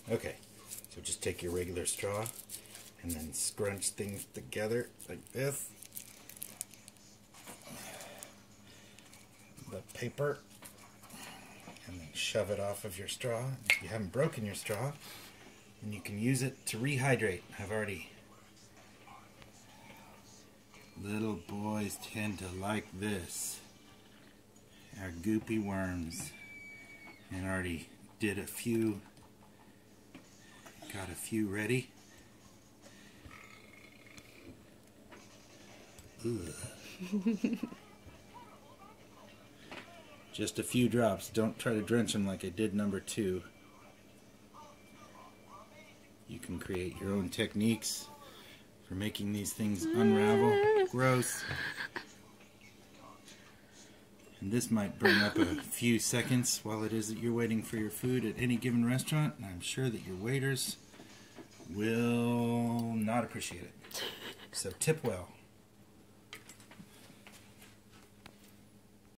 Okay, so just take your regular straw and then scrunch things together like this. The paper, and then shove it off of your straw. If you haven't broken your straw, then you can use it to rehydrate. I've already... Little boys tend to like this. Our goopy worms. And already did a few, got a few ready. Just a few drops. Don't try to drench them like I did number 2. You can create your own techniques for making these things unravel. Gross. And this might burn up a few seconds while it is that you're waiting for your food at any given restaurant, and I'm sure that your waiters will not appreciate it. So tip well.